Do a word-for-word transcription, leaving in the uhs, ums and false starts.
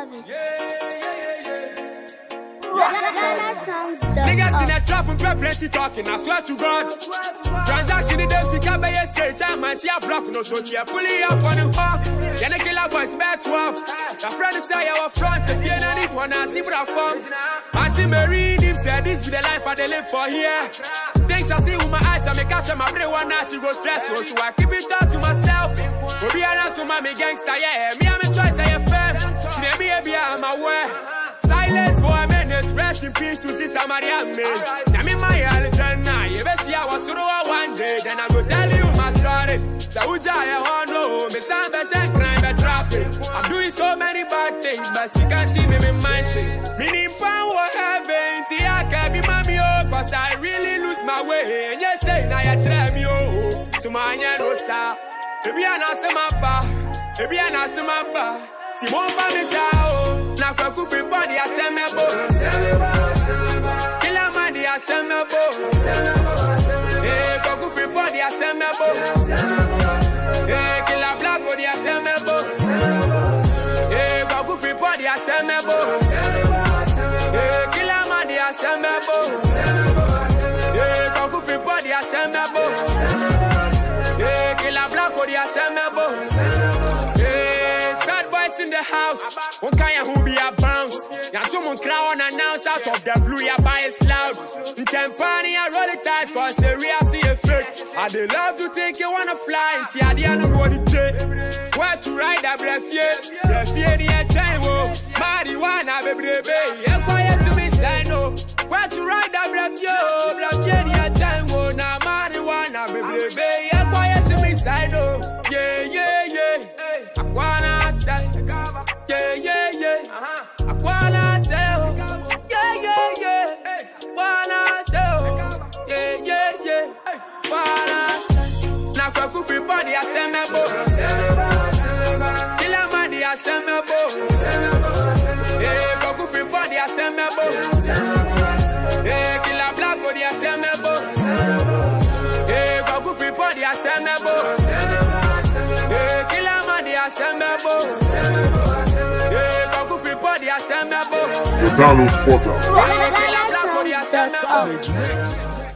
love it. Yeah, yeah, yeah, yeah. Niggas in a trap and plenty talking, I swear to God. Transaction in them, sick up by a stage, I'm a tia block, no so tia, pulling up on the hawk. Then a killer boys back twelve. The friend is say our front, if you don't need one, I see what I found. Auntie Mary, him said this be the life I live for here. Things I see with my eyes, I make catch my brain one now, she go stressful, so I keep it down to myself. But be honest with my gangster, yeah, me, I'm a choice, I am fair. See, me, baby, I'm aware. Silence for a minute, rest in peace to Sister Maria May. Now me my Alexandra, you better see I was through one day, then I go tell you my story. So Uja, I want to know, me some best crime, but trapping. I'm doing so many bad things, but you can't see me in my shit. Meaning power heaven, see I can't be mommy, oh, cause I really lose my way. And you say, now you try me, oh, so my no sir. Maybe I'm not some bar, maybe I'm not some bar. Simon Famisa, na kwaku free body assemble. Killer man di assemble. Eh, kwaku free body assemble. Eh, killer black body assemble. Eh, kwaku free body assemble. Eh, killer man di assemble. Eh, kwaku free body assemble. Eh, killer black body assemble. In the house, one kind who be a bounce. Now someone crowd announce out of the blue, ya buy it loud. In Tempani, I roll it tight, cause the real see effect. I they love to think you wanna fly, and see, I didn't know what it take. Where to ride a breath, yeah, breath, yeah, the time, oh. Marijuana, baby, baby, yeah, quiet to me, say no. Where to ride a breath, yo, breath, yeah, the time, oh. Now, marijuana, baby, baby, yeah, quiet to me, say no. Yeah, yeah, yeah, I wanna say. Yeah, yeah, yeah. Uh-huh. I wanna say, oh. Yeah, yeah, yeah. Hey. Wanna say, oh. Yeah, yeah, yeah. Hey. Wanna say. Na kwaku free body assemble. Killer man di assemble. Eh, kwaku free body assemble. Eh, killer black body assemble. Eh, kwaku free body assemble. Eh, killer man di assemble. The Donald Porter. Love it.